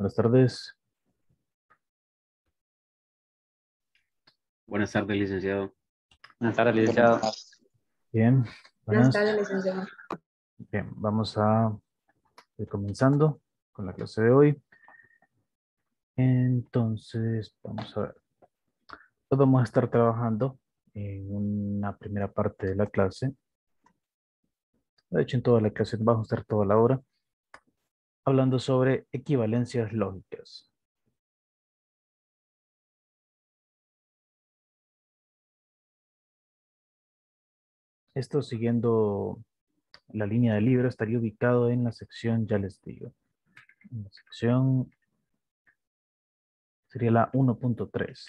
Buenas tardes. Buenas tardes, licenciado. Buenas tardes, licenciado. Bien, Buenas buenas. tardes, licenciado. Bien, vamos a ir comenzando con la clase de hoy. Entonces, vamos a ver. Hoy vamos a estar trabajando en una primera parte de la clase. De hecho, en toda la clase vamos a estar toda la hora hablando sobre equivalencias lógicas. Esto siguiendo la línea del libro estaría ubicado en la sección, ya les digo, en la sección sería la 1.3.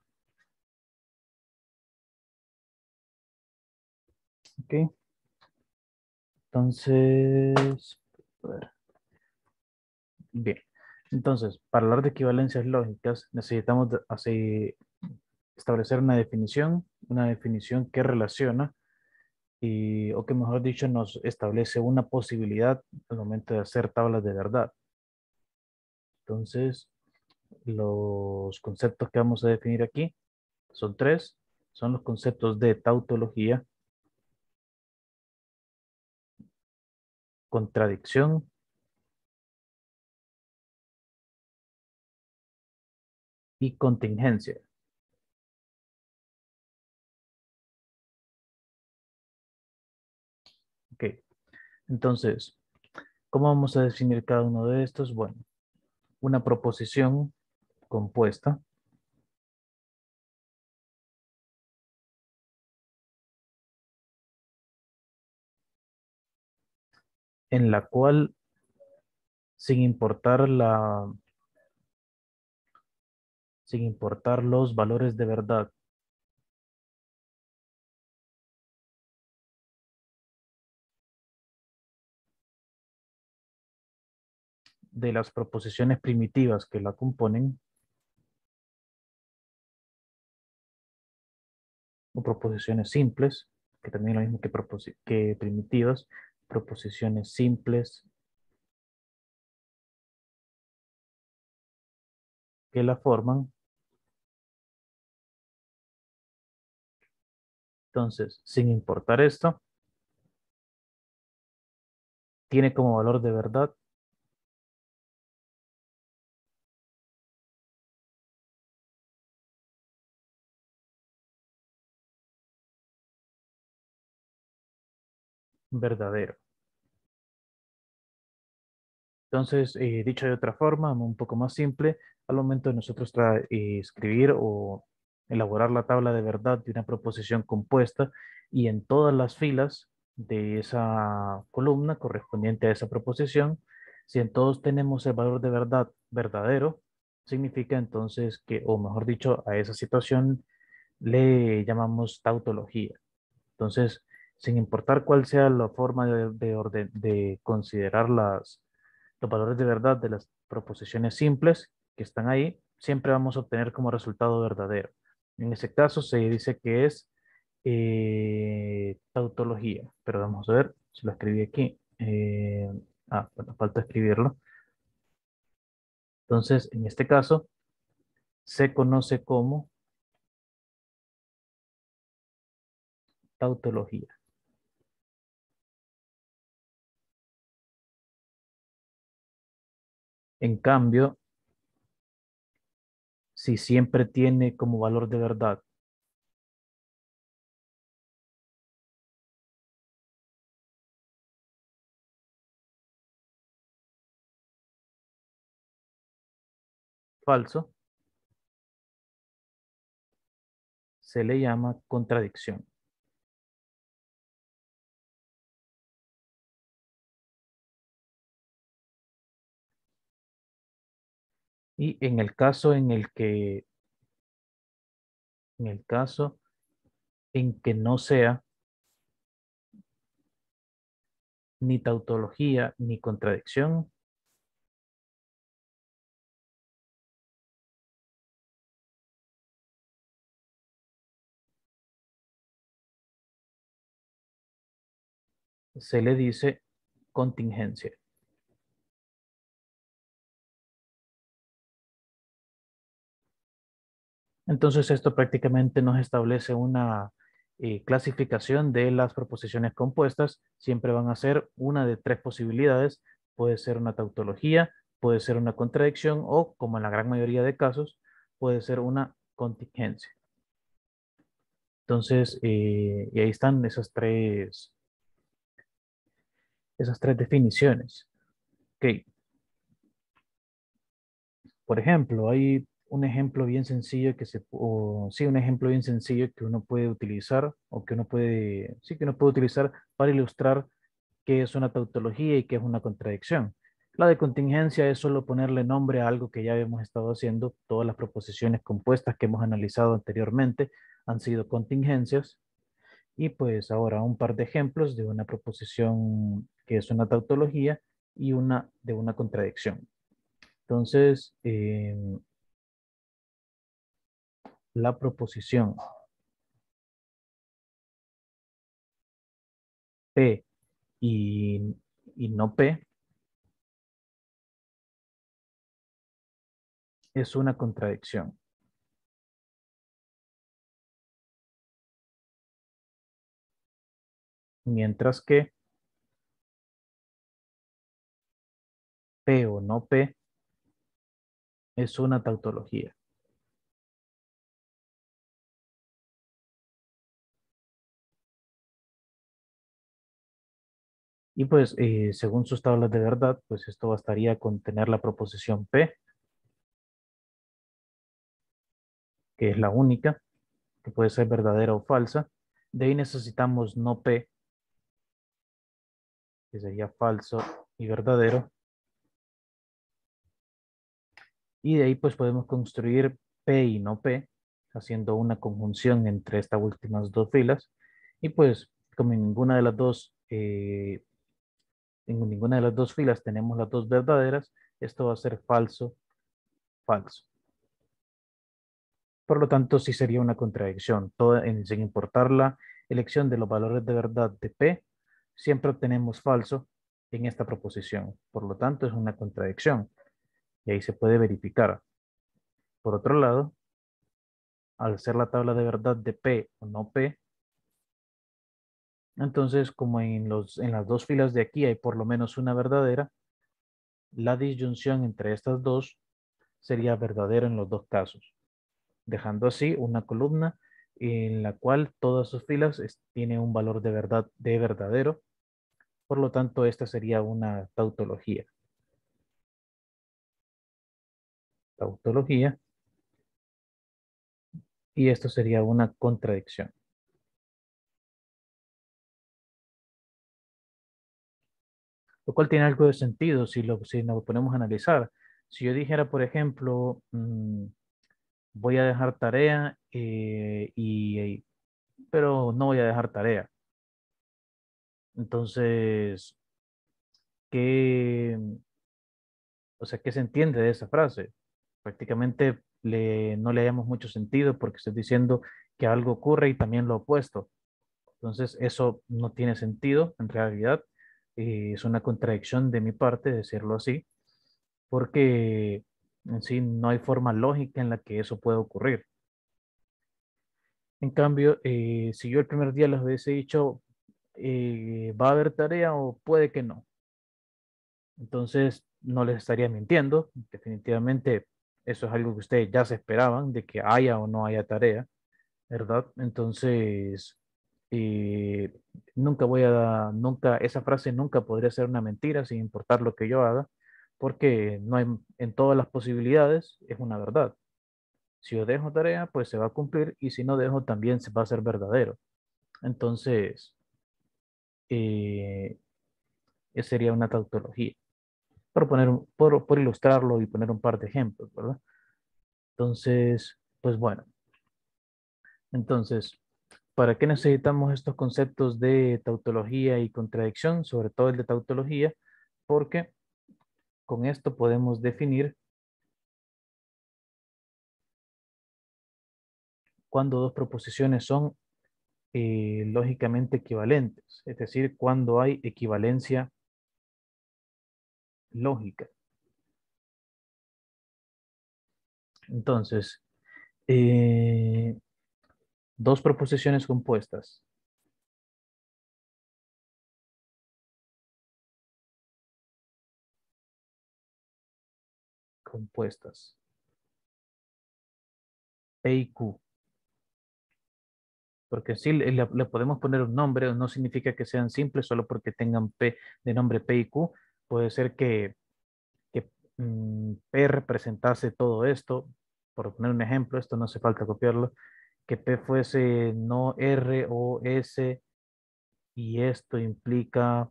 ¿Ok? Entonces, a ver. Bien, entonces, para hablar de equivalencias lógicas, necesitamos establecer una definición que relaciona o que mejor dicho nos establece una posibilidad al momento de hacer tablas de verdad. Entonces, los conceptos que vamos a definir aquí son tres, son los conceptos de tautología, contradicción y contingencia. Ok, entonces, ¿cómo vamos a definir cada uno de estos? Bueno, una proposición compuesta en la cual, sin importar sin importar los valores de verdad de las proposiciones primitivas que la componen, o proposiciones simples, que también es lo mismo que primitivas, proposiciones simples que la forman. Entonces, sin importar esto, tiene como valor de verdad verdadero. Entonces, dicho de otra forma, un poco más simple, al momento de nosotros escribir o elaborar la tabla de verdad de una proposición compuesta y en todas las filas de esa columna correspondiente a esa proposición, si en todos tenemos el valor de verdad verdadero, significa entonces que, o mejor dicho, a esa situación le llamamos tautología. Entonces, sin importar cuál sea la forma de considerar los valores de verdad de las proposiciones simples que están ahí, siempre vamos a obtener como resultado verdadero. En ese caso se dice que es tautología, pero vamos a ver si lo escribí aquí. Bueno, falta escribirlo. Entonces, en este caso, se conoce como tautología. En cambio, si siempre tiene como valor de verdad falso, se le llama contradicción. Y en el caso en que no sea ni tautología ni contradicción, se le dice contingencia. Entonces esto prácticamente nos establece una clasificación de las proposiciones compuestas. Siempre van a ser una de tres posibilidades. Puede ser una tautología, puede ser una contradicción o, como en la gran mayoría de casos, puede ser una contingencia. Entonces, y ahí están esas tres definiciones. Ok. Por ejemplo, hay un ejemplo bien sencillo sí, un ejemplo bien sencillo que uno puede utilizar o que uno puede, sí, que uno puede utilizar para ilustrar qué es una tautología y qué es una contradicción. La de contingencia es solo ponerle nombre a algo que ya habíamos estado haciendo. Todas las proposiciones compuestas que hemos analizado anteriormente han sido contingencias. Y pues ahora un par de ejemplos de una proposición que es una tautología y una de una contradicción. Entonces, la proposición P y, y no P es una contradicción. Mientras que P o no P es una tautología. Y pues, según sus tablas de verdad, pues esto bastaría con tener la proposición P, que es la única, que puede ser verdadera o falsa. De ahí necesitamos no P, que sería falso y verdadero. Y de ahí pues podemos construir P y no P, haciendo una conjunción entre estas últimas dos filas. Y pues como en ninguna de las dos filas tenemos las dos verdaderas, esto va a ser falso, falso. Por lo tanto, sí sería una contradicción. Sin importar la elección de los valores de verdad de P, siempre obtenemos falso en esta proposición. Por lo tanto, es una contradicción. Y ahí se puede verificar. Por otro lado, al ser la tabla de verdad de P o no P, entonces como en las dos filas de aquí hay por lo menos una verdadera, la disyunción entre estas dos sería verdadera en los dos casos, dejando así una columna en la cual todas sus filas tienen un valor de verdad de verdadero. Por lo tanto, esta sería una tautología. Tautología. Y esto sería una contradicción. Lo cual tiene algo de sentido si nos ponemos a analizar. Si yo dijera, por ejemplo, voy a dejar tarea, pero no voy a dejar tarea. Entonces, ¿qué, o sea, qué se entiende de esa frase? Prácticamente no le hallamos mucho sentido porque estoy diciendo que algo ocurre y también lo opuesto. Entonces, eso no tiene sentido en realidad. Es una contradicción de mi parte decirlo así, porque en sí no hay forma lógica en la que eso pueda ocurrir. En cambio, si yo el primer día les hubiese dicho, va a haber tarea o puede que no, entonces no les estaría mintiendo. Definitivamente eso es algo que ustedes ya se esperaban, de que haya o no haya tarea, ¿verdad? Entonces, eh, nunca, esa frase nunca podría ser una mentira sin importar lo que yo haga, porque no hay, en todas las posibilidades es una verdad. Si yo dejo tarea, pues se va a cumplir y si no dejo, también se va a ser verdadero. Entonces, eh, esa sería una tautología. Por ilustrarlo y poner un par de ejemplos, ¿verdad? Entonces, pues bueno, entonces, ¿para qué necesitamos estos conceptos de tautología y contradicción? Sobre todo el de tautología, porque con esto podemos definir cuando dos proposiciones son lógicamente equivalentes, es decir, cuando hay equivalencia lógica. Entonces, Eh, dos proposiciones compuestas. Compuestas. P y Q. Porque sí, le podemos poner un nombre, no significa que sean simples solo porque tengan P de nombre P y Q. Puede ser que P representase todo esto. Por poner un ejemplo, esto no hace falta copiarlo. Que P fuese no R o S y esto implica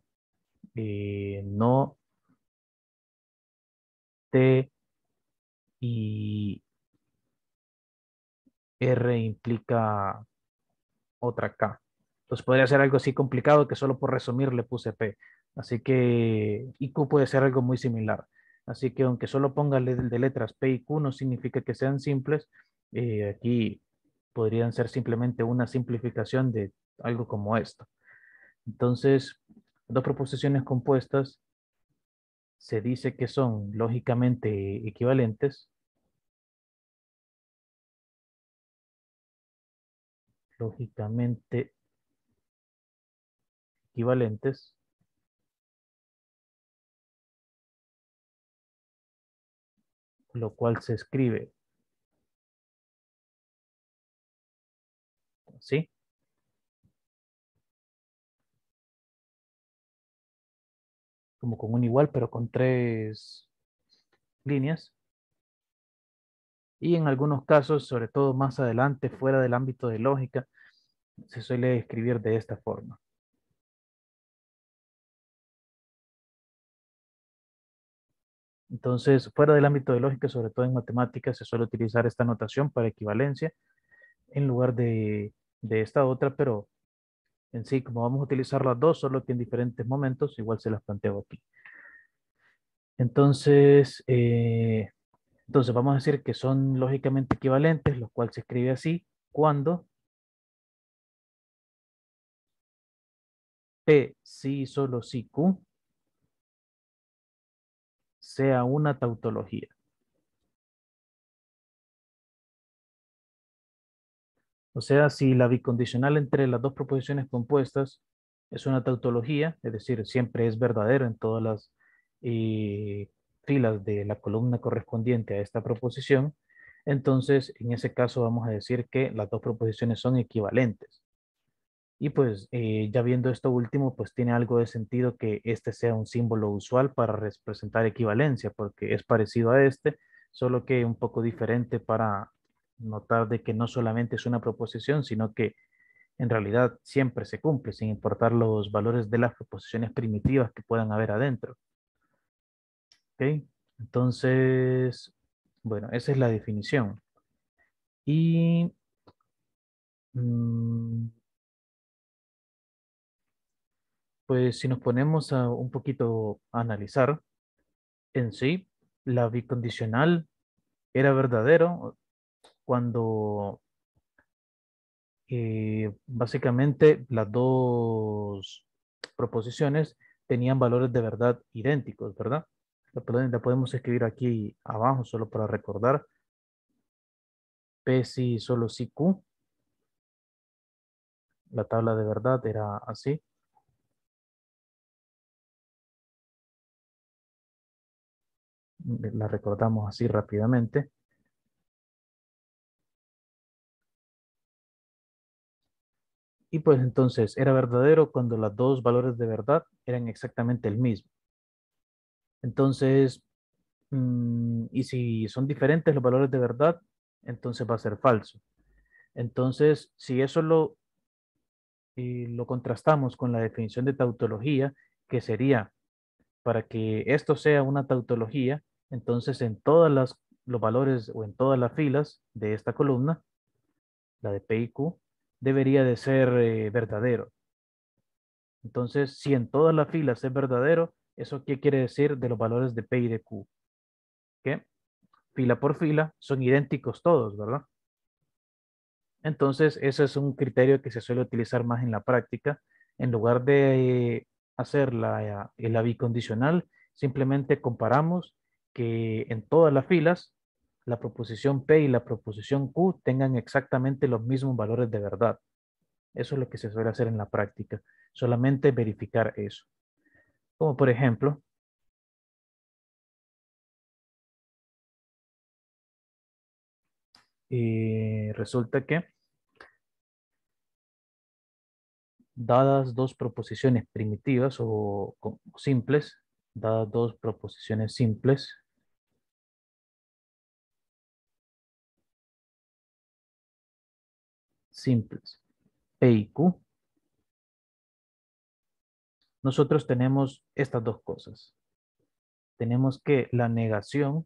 no T y R implica otra K. Entonces podría ser algo así complicado que solo por resumir le puse P. Así que y Q puede ser algo muy similar. Así que aunque solo ponga de letras P y Q no significa que sean simples. Aquí podrían ser simplemente una simplificación de algo como esto. Entonces, dos proposiciones compuestas se dice que son lógicamente equivalentes, lógicamente equivalentes, lo cual se escribe, ¿sí? Como con un igual, pero con tres líneas. Y en algunos casos, sobre todo más adelante, fuera del ámbito de lógica, se suele escribir de esta forma. Entonces, fuera del ámbito de lógica, sobre todo en matemáticas, se suele utilizar esta notación para equivalencia en lugar de esta otra, pero en sí, como vamos a utilizar las dos, solo que en diferentes momentos, igual se las planteo aquí. Entonces, entonces vamos a decir que son lógicamente equivalentes, lo cual se escribe así, cuando P sí solo sí Q sea una tautología. O sea, si la bicondicional entre las dos proposiciones compuestas es una tautología, es decir, siempre es verdadero en todas las eh, filas de la columna correspondiente a esta proposición, entonces en ese caso vamos a decir que las dos proposiciones son equivalentes. Y pues ya viendo esto último, pues tiene algo de sentido que este sea un símbolo usual para representar equivalencia, porque es parecido a este, solo que un poco diferente para notar de que no solamente es una proposición, sino que en realidad siempre se cumple, sin importar los valores de las proposiciones primitivas que puedan haber adentro. ¿Ok? Entonces, bueno, esa es la definición. Y mm, pues si nos ponemos a un poquito a analizar, en sí, la bicondicional era verdadero cuando básicamente las dos proposiciones tenían valores de verdad idénticos, ¿verdad? La podemos escribir aquí abajo solo para recordar. P si solo si Q, la tabla de verdad era así. La recordamos así rápidamente. Y pues entonces era verdadero cuando los dos valores de verdad eran exactamente el mismo. Entonces, y si son diferentes los valores de verdad, entonces va a ser falso. Entonces, si eso lo contrastamos con la definición de tautología, que sería para que esto sea una tautología, entonces en los valores o en todas las filas de esta columna, la de P y Q, debería de ser verdadero. Entonces, si en todas las filas es verdadero, ¿eso qué quiere decir de los valores de P y de Q? Que fila por fila son idénticos todos, ¿verdad? Entonces, ese es un criterio que se suele utilizar más en la práctica. En lugar de hacer la bicondicional, simplemente comparamos que en todas las filas la proposición P y la proposición Q tengan exactamente los mismos valores de verdad. Eso es lo que se suele hacer en la práctica. Solamente verificar eso. Como por ejemplo, resulta que dadas dos proposiciones primitivas o simples, dadas dos proposiciones simples, P y Q, nosotros tenemos estas dos cosas. Tenemos que la negación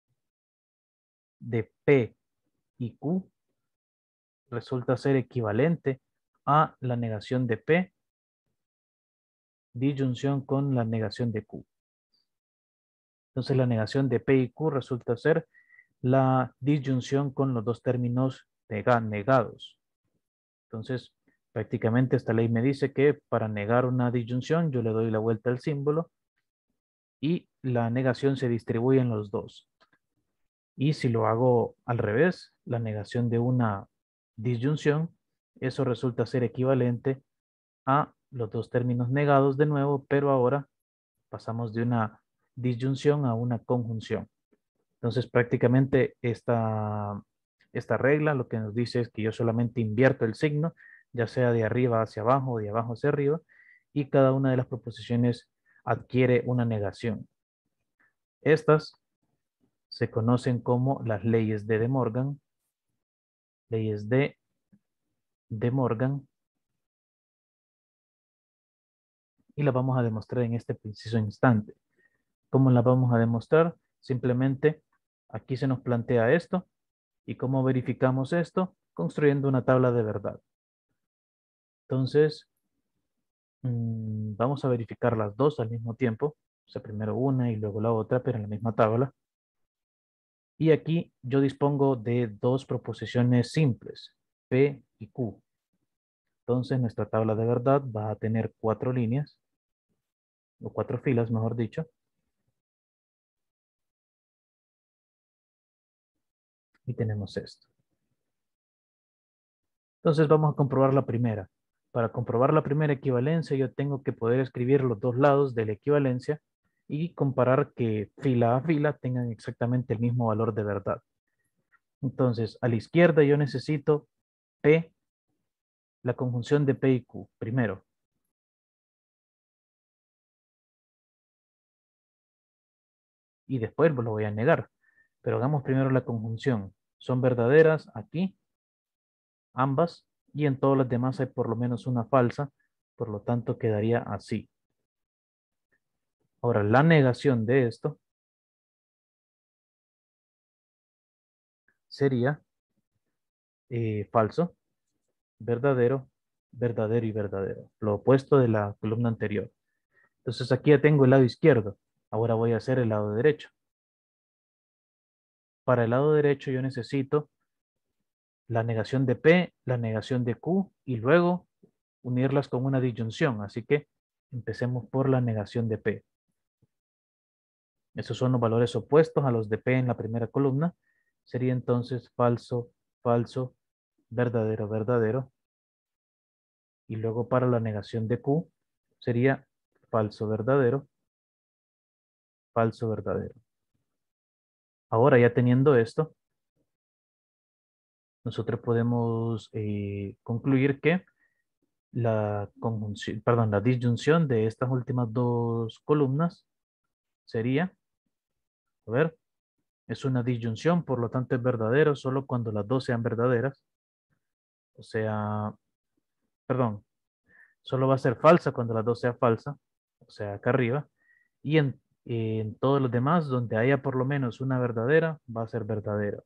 de P y Q resulta ser equivalente a la negación de P disyunción con la negación de Q. Entonces la negación de P y Q resulta ser la disyunción con los dos términos negados. Entonces, prácticamente esta ley me dice que para negar una disyunción yo le doy la vuelta al símbolo y la negación se distribuye en los dos. Y si lo hago al revés, la negación de una disyunción, eso resulta ser equivalente a los dos términos negados de nuevo, pero ahora pasamos de una disyunción a una conjunción. Entonces, prácticamente esta regla lo que nos dice es que yo solamente invierto el signo, ya sea de arriba hacia abajo o de abajo hacia arriba, y cada una de las proposiciones adquiere una negación. Estas se conocen como las leyes de Morgan, leyes de Morgan, y las vamos a demostrar en este preciso instante. ¿Cómo las vamos a demostrar? Simplemente aquí se nos plantea esto, y cómo verificamos esto, construyendo una tabla de verdad. Entonces, vamos a verificar las dos al mismo tiempo. O sea, primero una y luego la otra, pero en la misma tabla. Y aquí yo dispongo de dos proposiciones simples, P y Q. Entonces, nuestra tabla de verdad va a tener 4 líneas, o 4 filas, mejor dicho. Y tenemos esto. Entonces, vamos a comprobar la primera. Para comprobar la primera equivalencia, yo tengo que poder escribir los dos lados de la equivalencia y comparar que fila a fila tengan exactamente el mismo valor de verdad. Entonces, a la izquierda yo necesito P, la conjunción de P y Q, primero. Y después lo voy a negar. Pero hagamos primero la conjunción. Son verdaderas aquí, ambas, y en todas las demás hay por lo menos una falsa, por lo tanto quedaría así. Ahora, la negación de esto sería falso, verdadero, verdadero y verdadero. Lo opuesto de la columna anterior. Entonces aquí ya tengo el lado izquierdo. Ahora voy a hacer el lado derecho. Para el lado derecho yo necesito la negación de P, la negación de Q y luego unirlas con una disyunción. Así que empecemos por la negación de P. Esos son los valores opuestos a los de P en la primera columna. Sería entonces falso, falso, verdadero, verdadero. Y luego para la negación de Q sería falso, verdadero, falso, verdadero. Ahora ya teniendo esto, nosotros podemos concluir que la conjunción, perdón, la disyunción de estas últimas dos columnas sería, a ver, es una disyunción, por lo tanto es verdadero solo cuando las dos sean verdaderas. O sea, perdón, solo va a ser falsa cuando las dos sean falsas, o sea, acá arriba. Y en todos los demás, donde haya por lo menos una verdadera, va a ser verdadera.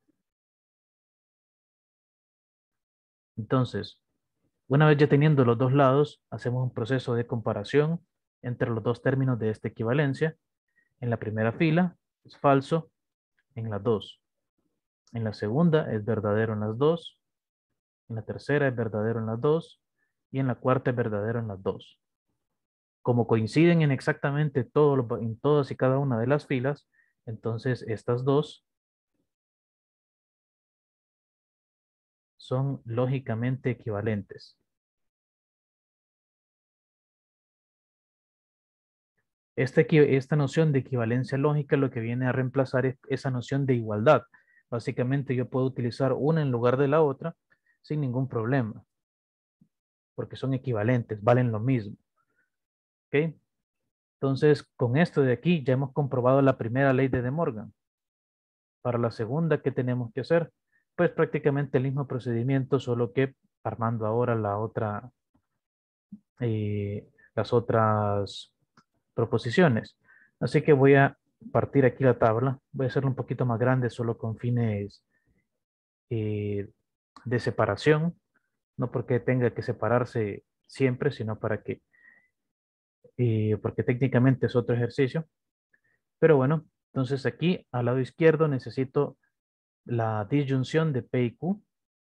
Entonces, una vez ya teniendo los dos lados, hacemos un proceso de comparación entre los dos términos de esta equivalencia. En la primera fila es falso en las dos. En la segunda es verdadero en las dos. En la tercera es verdadero en las dos. Y en la cuarta es verdadero en las dos. Como coinciden en exactamente en todas y cada una de las filas, entonces estas dos son lógicamente equivalentes. Esta noción de equivalencia lógica lo que viene a reemplazar es esa noción de igualdad. Básicamente yo puedo utilizar una en lugar de la otra sin ningún problema, porque son equivalentes, valen lo mismo. ¿Ok? Entonces, con esto de aquí ya hemos comprobado la primera ley de De Morgan. Para la segunda, ¿qué tenemos que hacer? Pues prácticamente el mismo procedimiento, solo que armando ahora las otras proposiciones. Así que voy a partir aquí la tabla. Voy a hacerlo un poquito más grande solo con fines eh, de separación. No porque tenga que separarse siempre, sino para que, porque técnicamente es otro ejercicio. Pero bueno, entonces aquí al lado izquierdo necesito la disyunción de P y Q.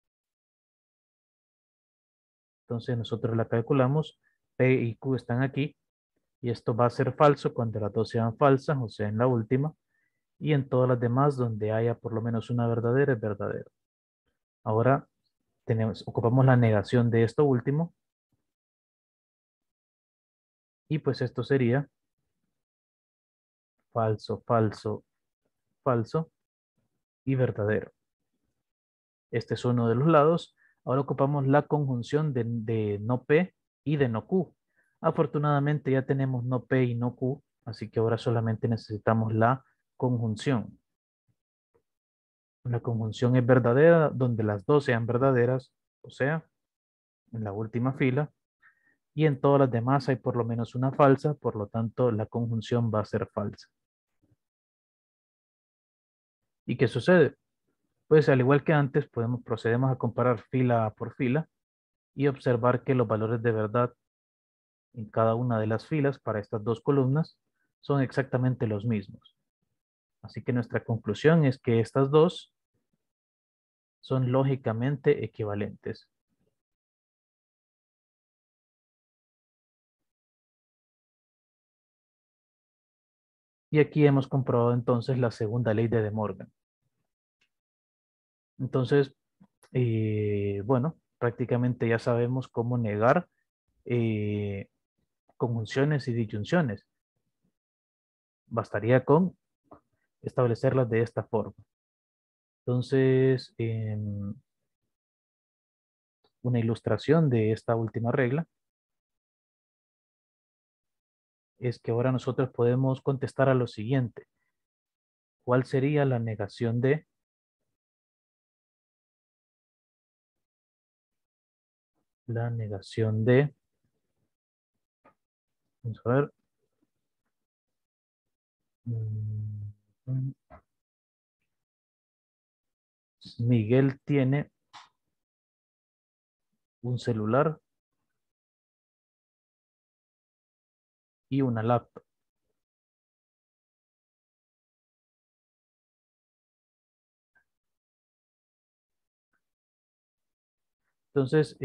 Entonces nosotros la calculamos. P y Q están aquí. Y esto va a ser falso cuando las dos sean falsas, o sea, en la última. Y en todas las demás donde haya por lo menos una verdadera es verdadero. Ahora ocupamos la negación de esto último. Y pues esto sería falso, falso, falso y verdadero. Este es uno de los lados. Ahora ocupamos la conjunción de no P y de no Q. Afortunadamente ya tenemos no P y no Q, así que ahora solamente necesitamos la conjunción. La conjunción es verdadera donde las dos sean verdaderas, o sea, en la última fila, y en todas las demás hay por lo menos una falsa, por lo tanto la conjunción va a ser falsa. ¿Y qué sucede? Pues al igual que antes, procedemos a comparar fila por fila y observar que los valores de verdad en cada una de las filas para estas dos columnas son exactamente los mismos. Así que nuestra conclusión es que estas dos son lógicamente equivalentes. Y aquí hemos comprobado entonces la segunda ley de De Morgan. Entonces, bueno, prácticamente ya sabemos cómo negar eh, conjunciones y disyunciones. Bastaría con establecerlas de esta forma. Entonces, una ilustración de esta última regla es que ahora nosotros podemos contestar a lo siguiente. ¿Cuál sería la negación de? La negación de, vamos a ver, mm, Miguel tiene un celular y una laptop. Entonces,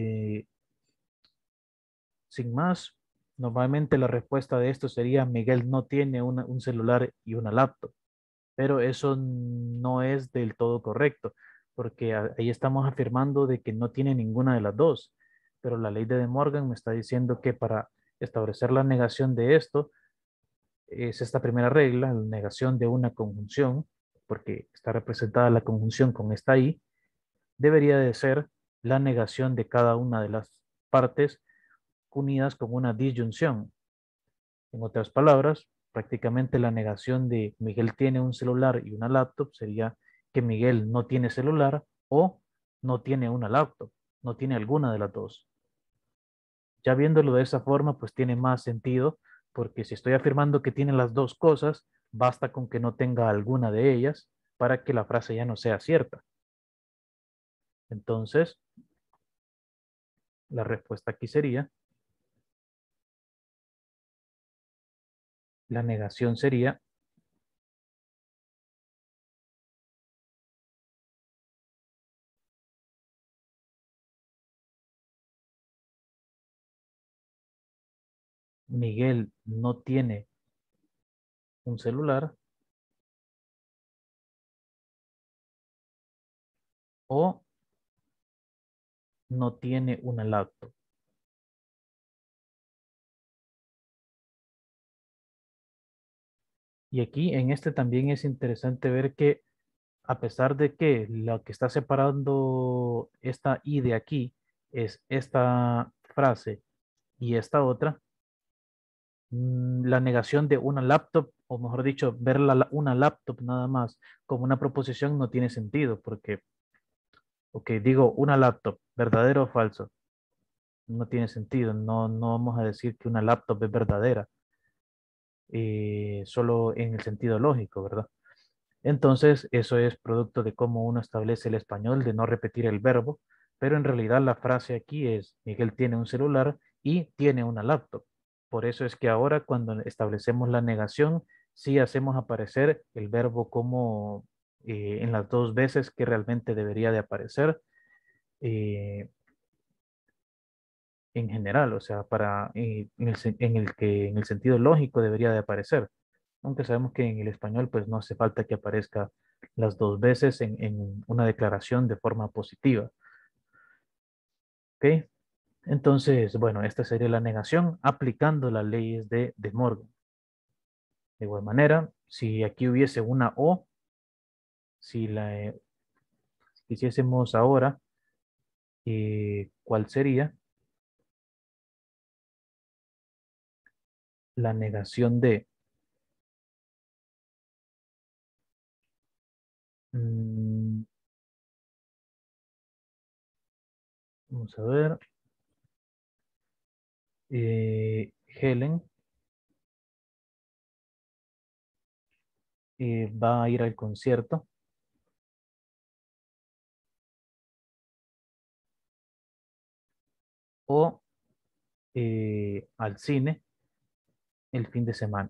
sin más, normalmente la respuesta de esto sería Miguel no tiene un celular y una laptop, pero eso no es del todo correcto, porque ahí estamos afirmando de que no tiene ninguna de las dos, pero la ley de De Morgan me está diciendo que para establecer la negación de esto, es esta primera regla, la negación de una conjunción, porque está representada la conjunción con esta i, debería de ser la negación de cada una de las partes unidas con una disyunción. En otras palabras, prácticamente la negación de Miguel tiene un celular y una laptop sería que Miguel no tiene celular o no tiene una laptop, no tiene alguna de las dos. Ya viéndolo de esa forma, pues tiene más sentido, porque si estoy afirmando que tiene las dos cosas, basta con que no tenga alguna de ellas para que la frase ya no sea cierta. Entonces, la respuesta aquí sería, la negación sería Miguel no tiene un celular o no tiene una laptop. Y aquí en este también es interesante ver que a pesar de que lo que está separando esta I de aquí es esta frase y esta otra, la negación de una laptop, o mejor dicho, ver una laptop nada más como una proposición no tiene sentido, porque, ok, digo una laptop, verdadero o falso, no tiene sentido, no vamos a decir que una laptop es verdadera, solo en el sentido lógico, ¿verdad? Entonces, eso es producto de cómo uno establece el español, de no repetir el verbo, pero en realidad la frase aquí es, Miguel tiene un celular y tiene una laptop. Por eso es que ahora cuando establecemos la negación, sí hacemos aparecer el verbo como en las dos veces que realmente debería de aparecer eh, en general, o sea, en el sentido lógico debería de aparecer, aunque sabemos que en el español pues no hace falta que aparezca las dos veces en una declaración de forma positiva. ¿Ok? Entonces, bueno, esta sería la negación aplicando las leyes de Morgan. De igual manera, si aquí hubiese una O, si la hiciésemos ahora, ¿cuál sería la negación de? Mm, vamos a ver. Helen va a ir al concierto o al cine el fin de semana.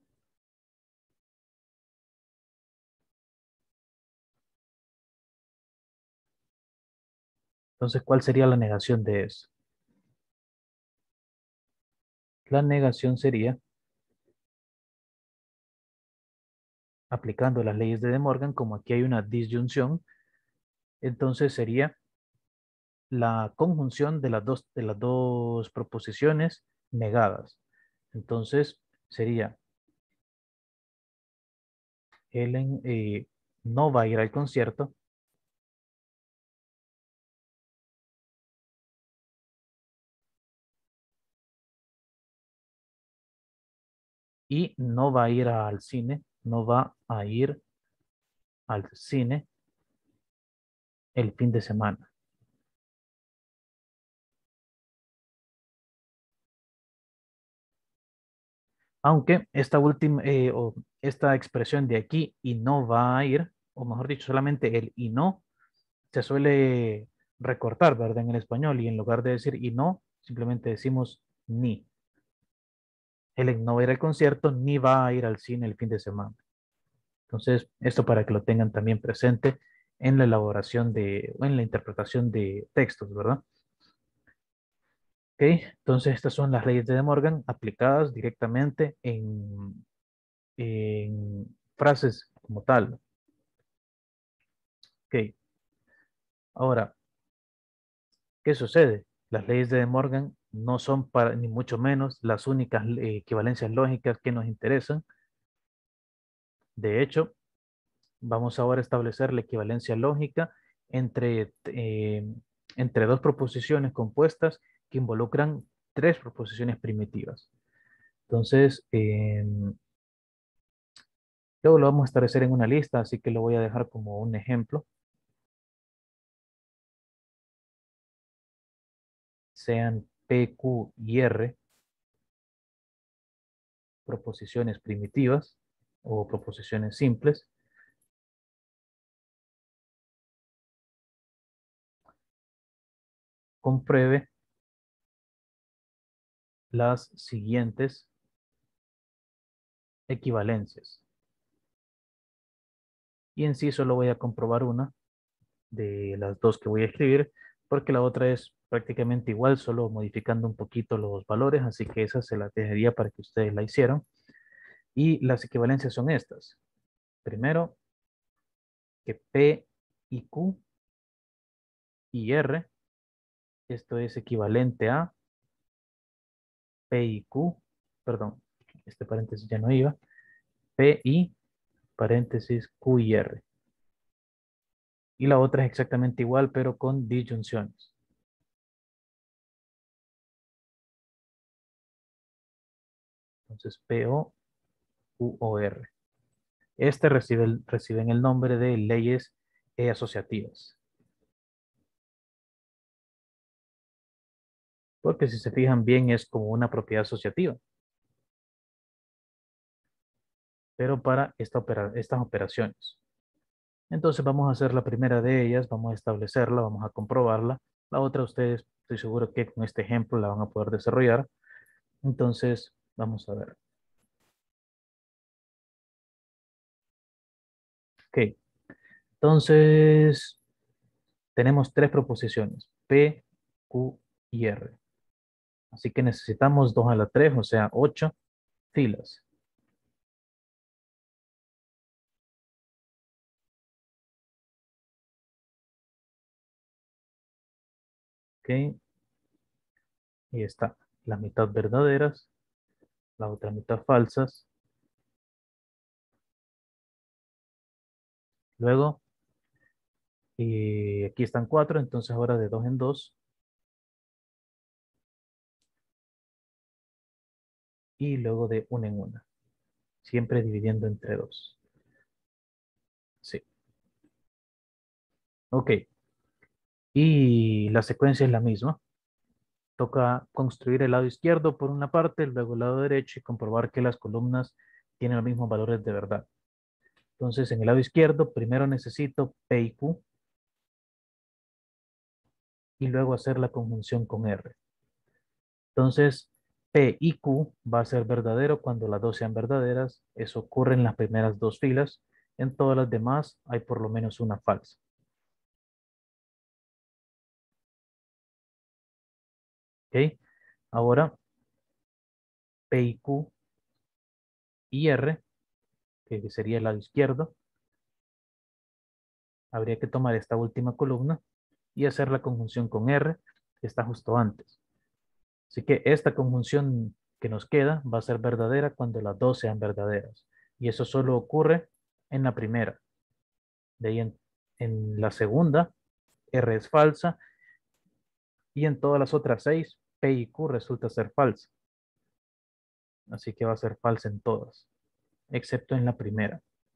Entonces, ¿cuál sería la negación de eso? La negación sería, aplicando las leyes de De Morgan, como aquí hay una disyunción, entonces sería la conjunción de las dos proposiciones negadas. Entonces, sería, Helen no va a ir al concierto y no va a ir al cine, no va a ir al cine el fin de semana. Aunque esta última, o esta expresión de aquí y no va a ir, o mejor dicho, solamente el y no, se suele recortar, ¿verdad? En el español y en lugar de decir y no, simplemente decimos ni. Helen no va a ir al concierto ni va a ir al cine el fin de semana. Entonces, esto para que lo tengan también presente en la elaboración o en la interpretación de textos, ¿verdad? Ok, entonces estas son las leyes de De Morgan aplicadas directamente en frases como tal. Ok, ahora, ¿qué sucede? Las leyes de De Morgan no son para, ni mucho menos las únicas equivalencias lógicas que nos interesan. De hecho, vamos ahora a establecer la equivalencia lógica entre, entre dos proposiciones compuestas que involucran tres proposiciones primitivas. Entonces, luego lo vamos a establecer en una lista, así que lo voy a dejar como un ejemplo. Sean P, Q y R proposiciones primitivas o proposiciones simples. Compruebe las siguientes equivalencias. Y en sí solo voy a comprobar una de las dos que voy a escribir, porque la otra es prácticamente igual, solo modificando un poquito los valores, así que esa se la dejaría para que ustedes la hicieran. Y las equivalencias son estas. Primero, que P y Q y R Esto es equivalente a P y Q, perdón, este paréntesis ya no iba, P y paréntesis Q y R. Y la otra es exactamente igual, pero con disyunciones. Entonces, PO, QOR. Este reciben el nombre de leyes asociativas. Porque si se fijan bien, es como una propiedad asociativa. Pero para estas operaciones. Entonces vamos a hacer la primera de ellas, vamos a establecerla, vamos a comprobarla. La otra ustedes, estoy seguro que con este ejemplo la van a poder desarrollar. Entonces, vamos a ver. Ok, entonces tenemos tres proposiciones, P, Q y R. Así que necesitamos 2 a la 3, o sea, 8 filas. Ok, y está la mitad verdaderas, la otra mitad falsas. Luego, y aquí están 4, entonces ahora de 2 en 2. Y luego de 1 en 1. Siempre dividiendo entre 2. Sí. Ok. Y la secuencia es la misma. Toca construir el lado izquierdo por una parte, luego el lado derecho y comprobar que las columnas tienen los mismos valores de verdad. Entonces, en el lado izquierdo, primero necesito P y Q y luego hacer la conjunción con R. Entonces, P y Q va a ser verdadero cuando las dos sean verdaderas. Eso ocurre en las primeras dos filas. En todas las demás hay por lo menos una falsa. ¿Ok? Ahora, P y Q y R, que sería el lado izquierdo, habría que tomar esta última columna y hacer la conjunción con R, que está justo antes. Así que esta conjunción que nos queda va a ser verdadera cuando las dos sean verdaderas. Y eso solo ocurre en la primera. De ahí en la segunda, R es falsa y en todas las otras 6, P y Q resulta ser falsa. Así que va a ser falsa en todas, excepto en la primera.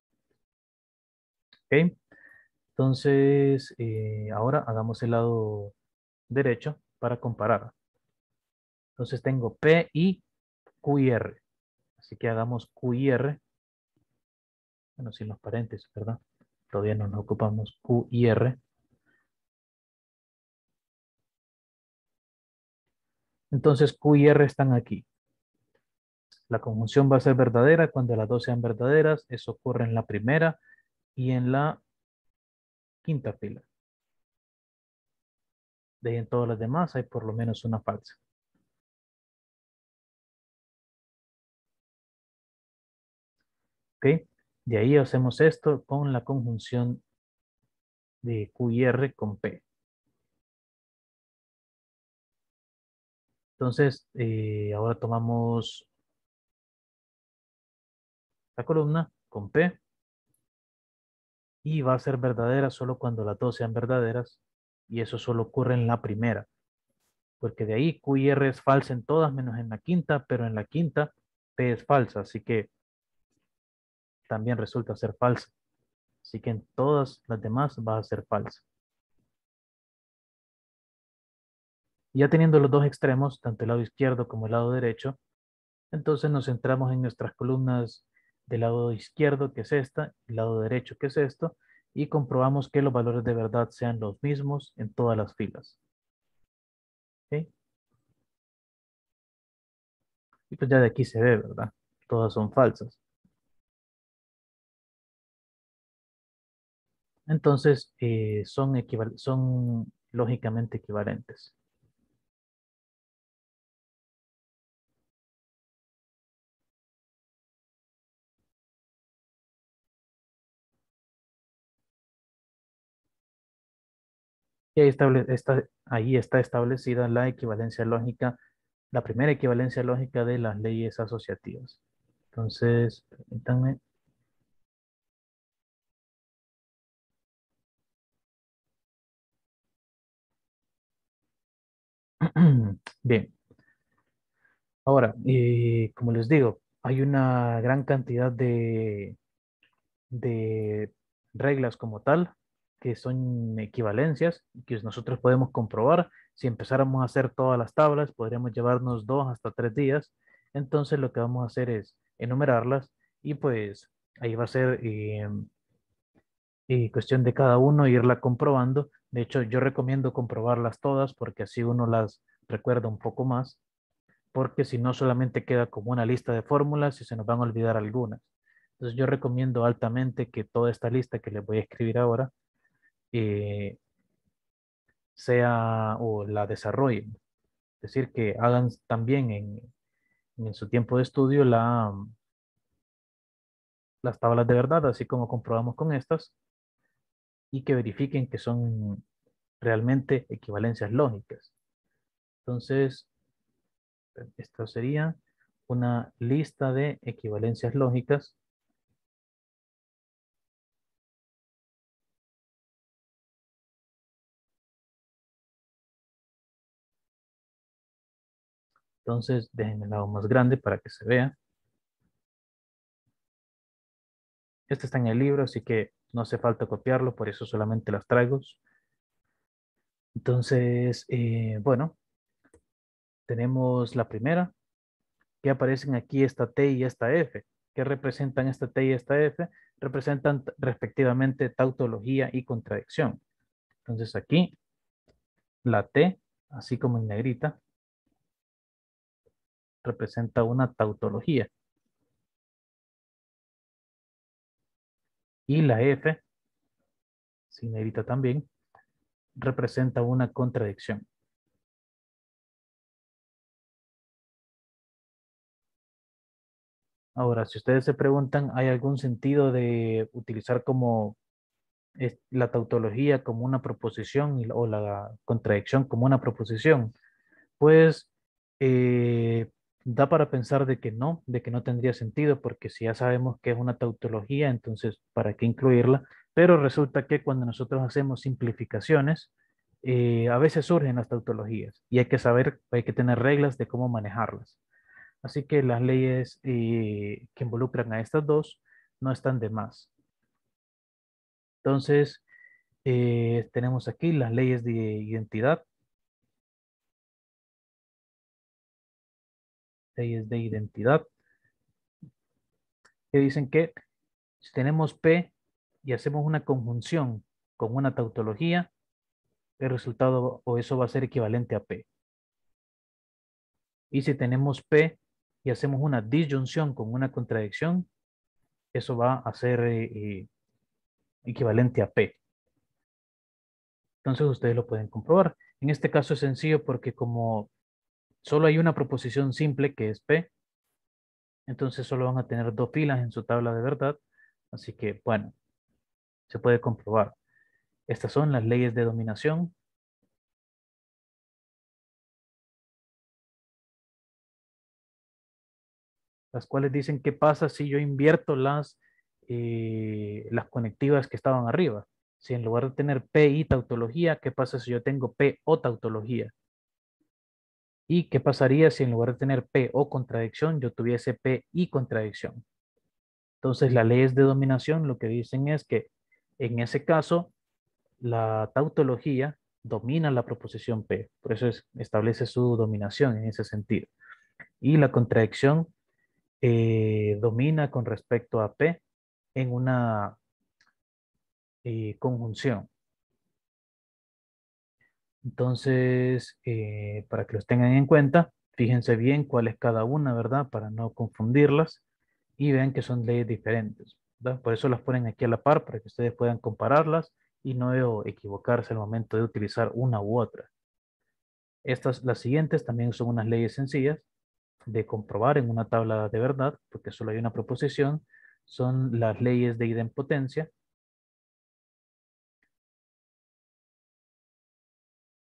¿Ok? Entonces, ahora hagamos el lado derecho para comparar. Entonces tengo P y Q y R. Así que hagamos Q y R. Bueno, sin los paréntesis, ¿verdad? Todavía no nos ocupamos Q y R. Entonces Q y R están aquí. La conjunción va a ser verdadera cuando las dos sean verdaderas. Eso ocurre en la primera y en la quinta fila. De ahí en todas las demás hay por lo menos una falsa. ¿Ok? De ahí hacemos esto con la conjunción de Q y R con P. Entonces, ahora tomamos la columna con P y va a ser verdadera solo cuando las dos sean verdaderas y eso solo ocurre en la primera, porque de ahí Q y R es falsa en todas menos en la quinta, pero en la quinta P es falsa, así que también resulta ser falsa. Así que en todas las demás va a ser falsa. Y ya teniendo los dos extremos, tanto el lado izquierdo como el lado derecho, entonces nos centramos en nuestras columnas del lado izquierdo, que es esta, y el lado derecho, que es esto, y comprobamos que los valores de verdad sean los mismos en todas las filas. ¿Ok? Y pues ya de aquí se ve, ¿verdad? Todas son falsas. Entonces, son lógicamente equivalentes. Y ahí está establecida la equivalencia lógica, la primera equivalencia lógica de las leyes asociativas. Entonces, permítanme. Bien, ahora, como les digo, hay una gran cantidad de reglas como tal, que son equivalencias, que nosotros podemos comprobar. Si empezáramos a hacer todas las tablas, podríamos llevarnos 2 hasta 3 días. Entonces lo que vamos a hacer es enumerarlas y pues ahí va a ser cuestión de cada uno irla comprobando. De hecho, yo recomiendo comprobarlas todas porque así uno las recuerda un poco más, porque si no solamente queda como una lista de fórmulas y se nos van a olvidar algunas. Entonces yo recomiendo altamente que toda esta lista que les voy a escribir ahora eh, sea o la desarrollen. Es decir, que hagan también en su tiempo de estudio las tablas de verdad, así como comprobamos con estas, y que verifiquen que son realmente equivalencias lógicas. Entonces, esto sería una lista de equivalencias lógicas. Entonces, déjenme el lado más grande para que se vea. Este está en el libro, así que no hace falta copiarlo, por eso solamente las traigo. Entonces, bueno, tenemos la primera, que aparecen aquí esta T y esta F. ¿Qué representan esta T y esta F? Representan respectivamente tautología y contradicción. Entonces aquí, la T, así como en negrita, representa una tautología. Y la F, sin negrita también, representa una contradicción. Ahora, si ustedes se preguntan, ¿hay algún sentido de utilizar como la tautología como una proposición o la contradicción como una proposición? Pues eh, da para pensar de que no tendría sentido, porque si ya sabemos que es una tautología, entonces ¿para qué incluirla? Pero resulta que cuando nosotros hacemos simplificaciones, a veces surgen las tautologías y hay que saber, hay que tener reglas de cómo manejarlas. Así que las leyes que involucran a estas dos no están de más. Entonces, tenemos aquí las leyes de identidad, leyes de identidad, que dicen que si tenemos P y hacemos una conjunción con una tautología, el resultado o eso va a ser equivalente a P. Y si tenemos P y hacemos una disyunción con una contradicción, eso va a ser equivalente a P. Entonces ustedes lo pueden comprobar. En este caso es sencillo porque como solo hay una proposición simple que es P, entonces solo van a tener 2 filas en su tabla de verdad. Así que, bueno, se puede comprobar. Estas son las leyes de dominación. Las cuales dicen qué pasa si yo invierto las conectivas que estaban arriba. Si en lugar de tener P y tautología, ¿qué pasa si yo tengo P o tautología? ¿Y qué pasaría si en lugar de tener P o contradicción, yo tuviese P y contradicción? Entonces, las leyes de dominación lo que dicen es que en ese caso, la tautología domina la proposición P. Por eso establece su dominación en ese sentido. Y la contradicción domina con respecto a P en una conjunción. Entonces, para que los tengan en cuenta, fíjense bien cuál es cada una, ¿verdad? Para no confundirlas y vean que son leyes diferentes, ¿verdad? Por eso las ponen aquí a la par, para que ustedes puedan compararlas y no equivocarse al momento de utilizar una u otra. Las siguientes también son unas leyes sencillas de comprobar en una tabla de verdad, porque solo hay una proposición, son las leyes de idempotencia.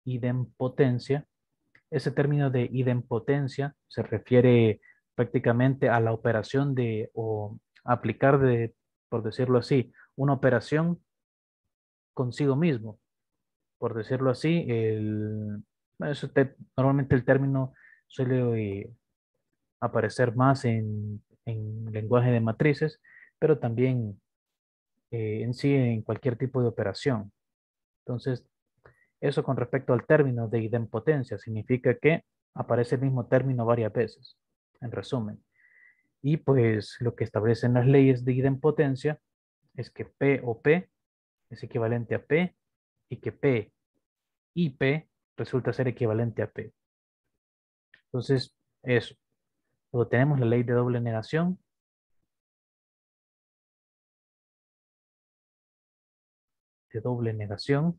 idempotencia. Ese término de idempotencia se refiere prácticamente a la operación de, o aplicar de, por decirlo así, una operación consigo mismo. Por decirlo así, bueno, normalmente el término suele aparecer más en lenguaje de matrices, pero también en sí en cualquier tipo de operación. Entonces, eso con respecto al término de idempotencia significa que aparece el mismo término varias veces, en resumen. Y pues lo que establecen las leyes de idempotencia es que P o P es equivalente a P y que P y P resulta ser equivalente a P. Entonces, eso. Luego tenemos la ley de doble negación,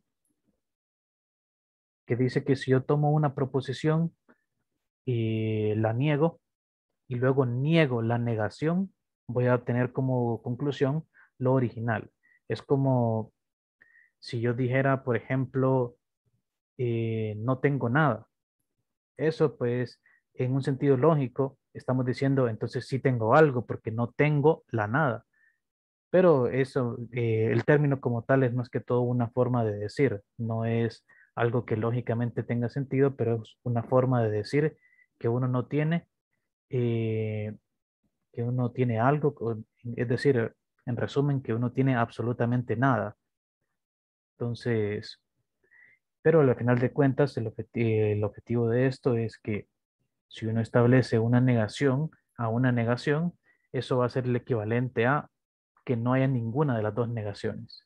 que dice que si yo tomo una proposición y la niego y luego niego la negación, voy a obtener como conclusión lo original. Es como si yo dijera, por ejemplo, no tengo nada. Eso pues en un sentido lógico estamos diciendo entonces sí tengo algo porque no tengo la nada. Pero eso, el término como tal es más que todo una forma de decir, no es algo que lógicamente tenga sentido, pero es una forma de decir que uno no tiene, eh, que uno tiene algo, es decir, en resumen, que uno tiene absolutamente nada. Entonces, pero al final de cuentas, el objetivo de esto es que si uno establece una negación a una negación, eso va a ser el equivalente a que no haya ninguna de las dos negaciones.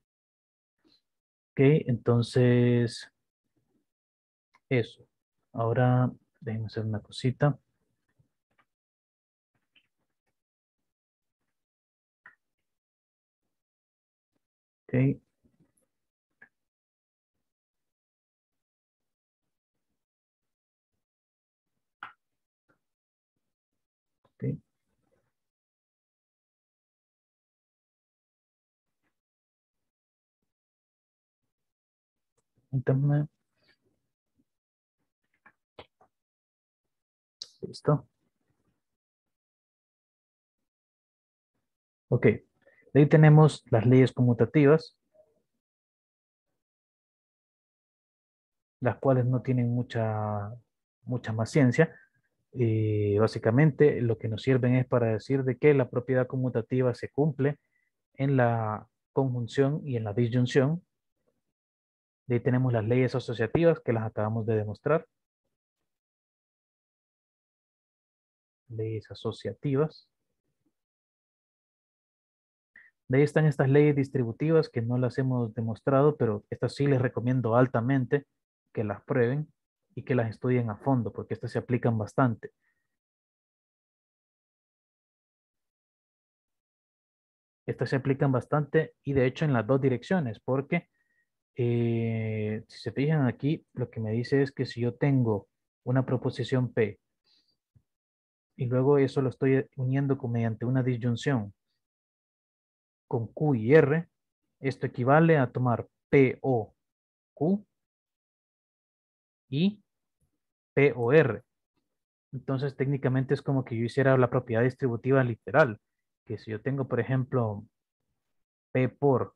Ok, entonces eso. Ahora déjenme hacer una cosita. Ok, ok. Permítanme. Listo. Ok. Ahí tenemos las leyes conmutativas, las cuales no tienen mucha más ciencia. Básicamente lo que nos sirven es para decir de que la propiedad conmutativa se cumple en la conjunción y en la disyunción. De ahí tenemos las leyes asociativas que las acabamos de demostrar. Leyes asociativas. De ahí están estas leyes distributivas que no las hemos demostrado, pero estas sí les recomiendo altamente que las prueben y que las estudien a fondo, porque estas se aplican bastante. Estas se aplican bastante y de hecho en las dos direcciones, porque si se fijan aquí, lo que me dice es que si yo tengo una proposición P y luego eso lo estoy uniendo mediante una disyunción con Q y R, esto equivale a tomar P o Q y P o R. Entonces, técnicamente es como que yo hiciera la propiedad distributiva literal, que si yo tengo, por ejemplo, P por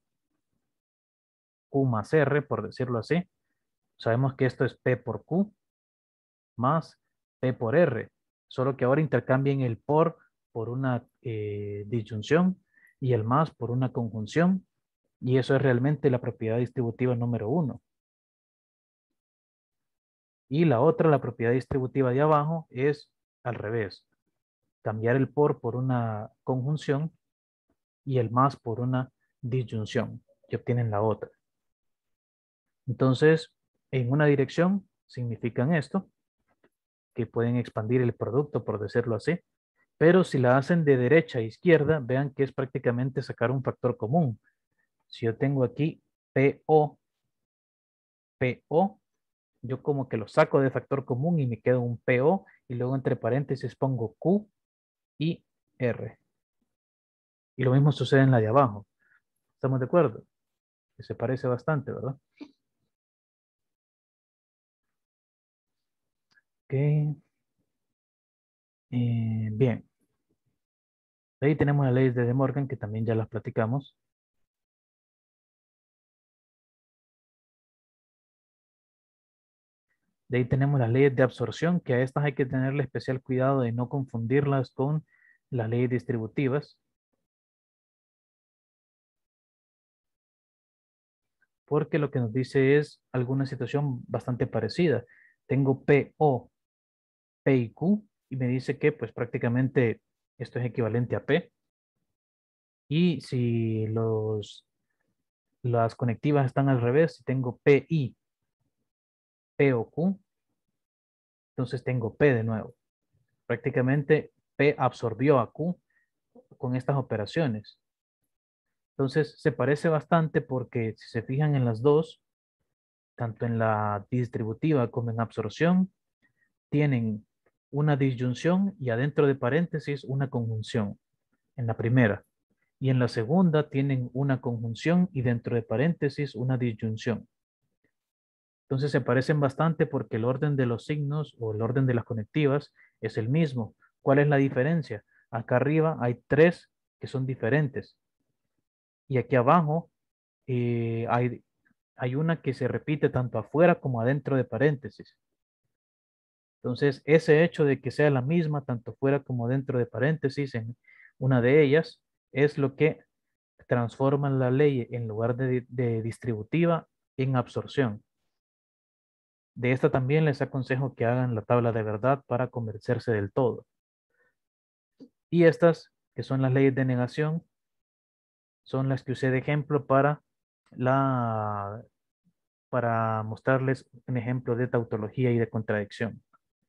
Q más R, por decirlo así, sabemos que esto es P por Q más P por R, solo que ahora intercambien el por una disyunción y el más por una conjunción, y eso es realmente la propiedad distributiva número uno. Y la otra, la propiedad distributiva de abajo, es al revés, cambiar el por una conjunción y el más por una disyunción que obtienen la otra. Entonces, en una dirección significan esto, que pueden expandir el producto, por decirlo así, pero si la hacen de derecha a izquierda, vean que es prácticamente sacar un factor común. Si yo tengo aquí PO, PO, yo como que lo saco de factor común y me quedo un PO y luego entre paréntesis pongo Q y R. Y lo mismo sucede en la de abajo. ¿Estamos de acuerdo? Que se parece bastante, ¿verdad? Bien. De ahí tenemos las leyes de De Morgan, que también ya las platicamos. De ahí tenemos las leyes de absorción, que a estas hay que tenerle especial cuidado de no confundirlas con las leyes distributivas, porque lo que nos dice es alguna situación bastante parecida. Tengo PO, P y Q, y me dice que pues prácticamente esto es equivalente a P. Y si las conectivas están al revés, si tengo PI, P o Q, entonces tengo P de nuevo. Prácticamente P absorbió a Q con estas operaciones. Entonces se parece bastante porque si se fijan en las dos, tanto en la distributiva como en absorción, tienen una disyunción y adentro de paréntesis una conjunción en la primera. Y en la segunda tienen una conjunción y dentro de paréntesis una disyunción. Entonces se parecen bastante porque el orden de los signos o el orden de las conectivas es el mismo. ¿Cuál es la diferencia? Acá arriba hay tres que son diferentes y aquí abajo hay una que se repite tanto afuera como adentro de paréntesis. Entonces ese hecho de que sea la misma tanto fuera como dentro de paréntesis en una de ellas es lo que transforma la ley en lugar de distributiva en absorción. De esta también les aconsejo que hagan la tabla de verdad para convencerse del todo. Y estas, que son las leyes de negación, son las que usé de ejemplo para mostrarles un ejemplo de tautología y de contradicción.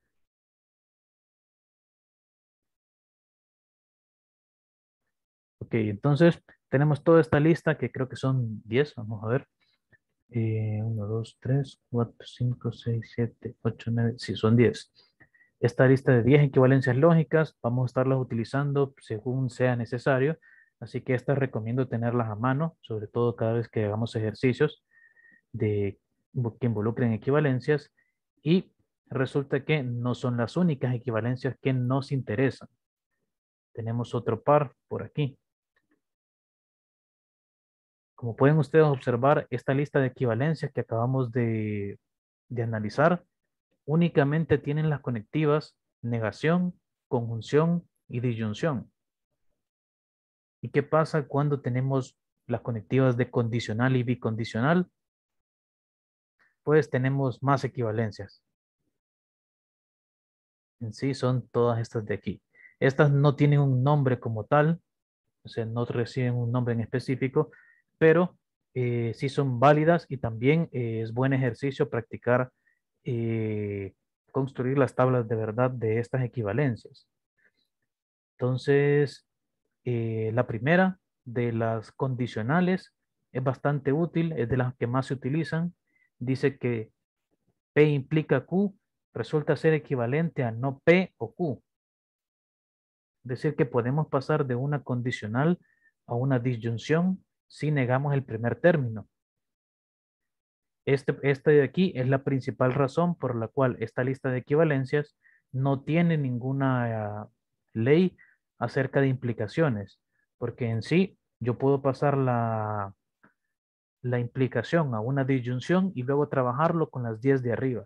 Ok, entonces tenemos toda esta lista que creo que son 10. Vamos a ver. 1, 2, 3, 4, 5, 6, 7, 8, 9. Sí, son 10. Esta lista de 10 equivalencias lógicas vamos a estarlas utilizando según sea necesario. Así que estas recomiendo tenerlas a mano, sobre todo cada vez que hagamos ejercicios que involucren equivalencias. Y resulta que no son las únicas equivalencias que nos interesan. Tenemos otro par por aquí. Como pueden ustedes observar, esta lista de equivalencias que acabamos de analizar únicamente tienen las conectivas negación, conjunción y disyunción. ¿Y qué pasa cuando tenemos las conectivas de condicional y bicondicional? Pues tenemos más equivalencias. En sí son todas estas de aquí. Estas no tienen un nombre como tal, o sea, no reciben un nombre en específico, pero sí son válidas y también es buen ejercicio practicar eh, construir las tablas de verdad de estas equivalencias. Entonces, la primera de las condicionales es bastante útil, es de las que más se utilizan. Dice que P implica Q resulta ser equivalente a no P o Q. Es decir, que podemos pasar de una condicional a una disyunción si negamos el primer término. Este de aquí es la principal razón por la cual esta lista de equivalencias no tiene ninguna ley acerca de implicaciones, porque en sí yo puedo pasar la implicación a una disyunción y luego trabajarlo con las 10 de arriba.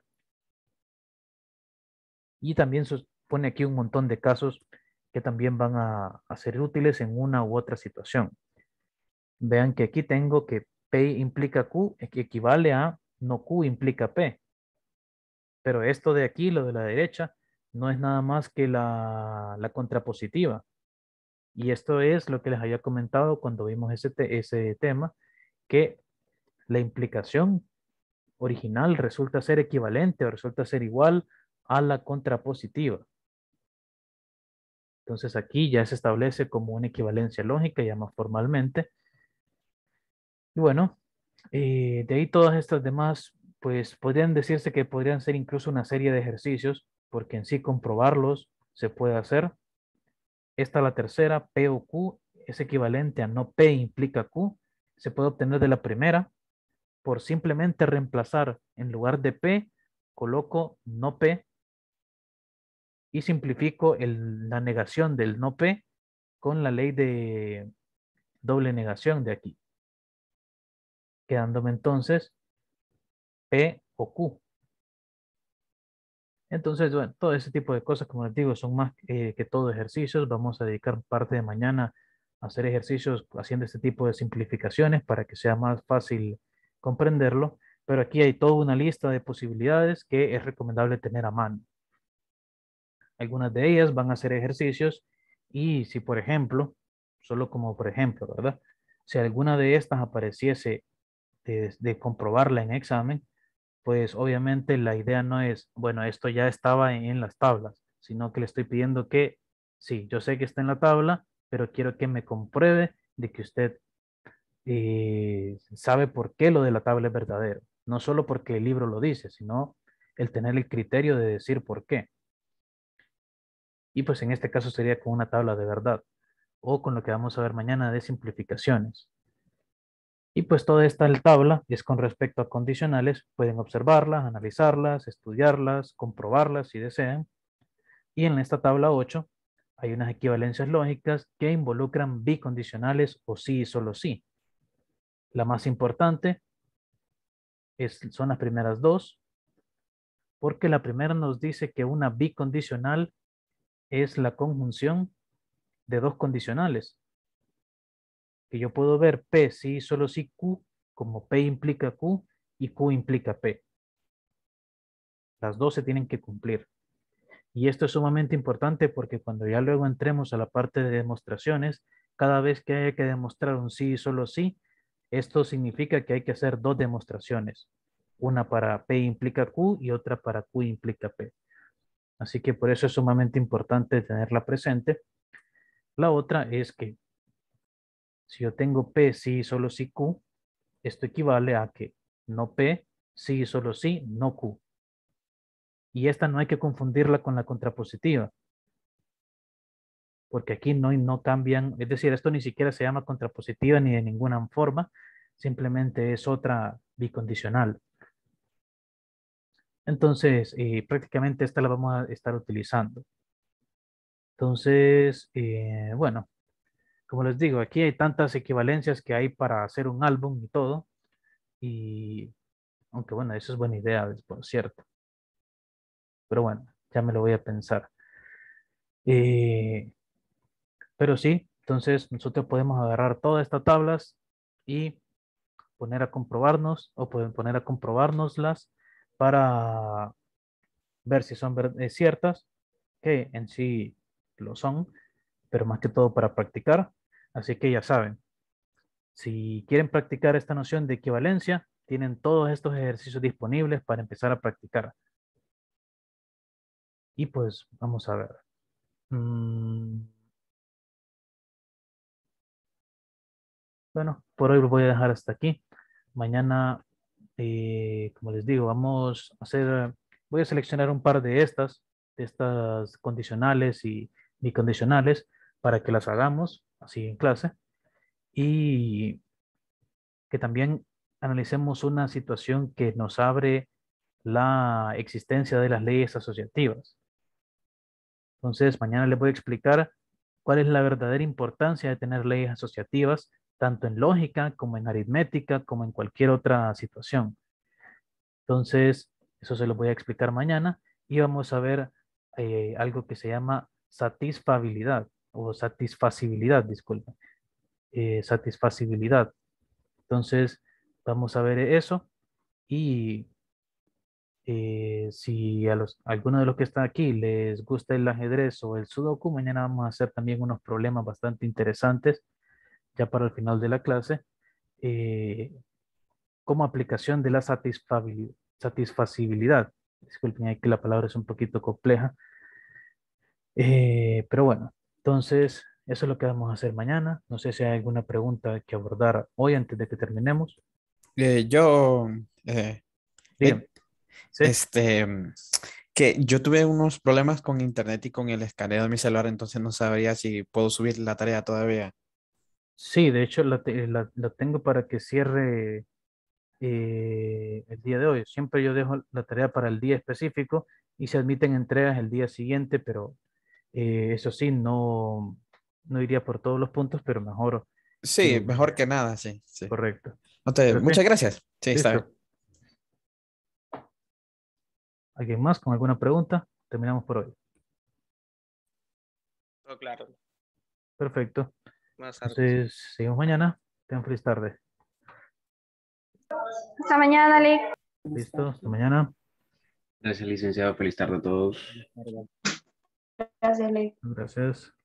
Y también pone aquí un montón de casos que también van a ser útiles en una u otra situación. Vean que aquí tengo que P implica Q, que equivale a no Q implica P. Pero esto de aquí, lo de la derecha, no es nada más que la contrapositiva. Y esto es lo que les había comentado cuando vimos ese tema, que la implicación original resulta ser equivalente o resulta ser igual a la contrapositiva. Entonces aquí ya se establece como una equivalencia lógica, ya más formalmente. Y bueno, de ahí todas estas demás, pues podrían decirse que podrían ser incluso una serie de ejercicios, porque en sí comprobarlos se puede hacer. Esta la tercera, P o Q, es equivalente a no P implica Q. Se puede obtener de la primera por simplemente reemplazar en lugar de P, coloco no P y simplifico la negación del no P con la ley de doble negación de aquí, quedándome entonces P o Q. Entonces, bueno, todo ese tipo de cosas, como les digo, son más que todo ejercicios. Vamos a dedicar parte de mañana a hacer ejercicios haciendo este tipo de simplificaciones para que sea más fácil comprenderlo. Pero aquí hay toda una lista de posibilidades que es recomendable tener a mano. Algunas de ellas van a ser ejercicios y si, por ejemplo, solo como por ejemplo, ¿verdad? Si alguna de estas apareciese de comprobarla en examen, pues obviamente la idea no es, bueno, esto ya estaba en las tablas, sino que le estoy pidiendo que, sí, yo sé que está en la tabla, pero quiero que me compruebe de que usted sabe por qué lo de la tabla es verdadero. No solo porque el libro lo dice, sino el tener el criterio de decir por qué. Y pues en este caso sería con una tabla de verdad o con lo que vamos a ver mañana de simplificaciones. Y pues toda esta tabla es con respecto a condicionales, pueden observarlas, analizarlas, estudiarlas, comprobarlas si desean. Y en esta tabla 8 hay unas equivalencias lógicas que involucran bicondicionales o sí y solo sí. La más importante son las primeras dos, porque la primera nos dice que una bicondicional es la conjunción de dos condicionales, que yo puedo ver P sí y solo sí Q como P implica Q y Q implica P. Las dos se tienen que cumplir. Y esto es sumamente importante porque cuando ya luego entremos a la parte de demostraciones, cada vez que haya que demostrar un sí y solo sí, esto significa que hay que hacer dos demostraciones. Una para P implica Q y otra para Q implica P. Así que por eso es sumamente importante tenerla presente. La otra es que si yo tengo P sí y solo sí Q, esto equivale a que no P, sí y solo sí, no Q. Y esta no hay que confundirla con la contrapositiva, porque aquí no cambian, es decir, esto ni siquiera se llama contrapositiva ni de ninguna forma, simplemente es otra bicondicional. Entonces, prácticamente esta la vamos a estar utilizando. Entonces, bueno, como les digo, aquí hay tantas equivalencias que hay para hacer un álbum y todo, y aunque bueno, eso es buena idea, por cierto, pero bueno, ya me lo voy a pensar. Eh, pero sí, entonces nosotros podemos agarrar todas estas tablas y poner a comprobarnos o pueden poner a comprobárnoslas para ver si son ciertas, que en sí lo son, pero más que todo para practicar. Así que ya saben, si quieren practicar esta noción de equivalencia, tienen todos estos ejercicios disponibles para empezar a practicar. Y pues vamos a ver. Mm, bueno, por hoy lo voy a dejar hasta aquí. Mañana, como les digo, vamos a hacer, voy a seleccionar un par de estas condicionales y bicondicionales para que las hagamos así en clase y que también analicemos una situación que nos abre la existencia de las leyes asociativas. Entonces, mañana les voy a explicar cuál es la verdadera importancia de tener leyes asociativas, tanto en lógica como en aritmética, como en cualquier otra situación. Entonces, eso se lo voy a explicar mañana y vamos a ver algo que se llama satisfabilidad o satisfacibilidad, disculpa, satisfacibilidad. Entonces, vamos a ver eso y si a alguno de los que están aquí les gusta el ajedrez o el sudoku, mañana vamos a hacer también unos problemas bastante interesantes ya para el final de la clase, eh, como aplicación de la satisfacibilidad. Disculpen, que la palabra es un poquito compleja. Pero bueno, entonces eso es lo que vamos a hacer mañana. No sé si hay alguna pregunta que abordar hoy antes de que terminemos. Yo, Dígame. ¿Sí? este, que yo tuve unos problemas con internet y con el escaneo de mi celular, entonces no sabría si puedo subir la tarea todavía. Sí, de hecho la tengo para que cierre el día de hoy. Siempre yo dejo la tarea para el día específico y se admiten entregas el día siguiente, pero eso sí, no iría por todos los puntos, pero mejor Sí, que mejor que nada, sí, sí. correcto. Entonces, Pero sí, muchas gracias. Sí, está bien. listo. ¿Alguien más con alguna pregunta? Terminamos por hoy. Todo claro. Perfecto. Buenas tardes. Entonces, seguimos mañana. Tengan feliz tarde. Hasta mañana, Alex. Listo, hasta mañana. Gracias, licenciado. Feliz tarde a todos. Gracias, Alex. Gracias.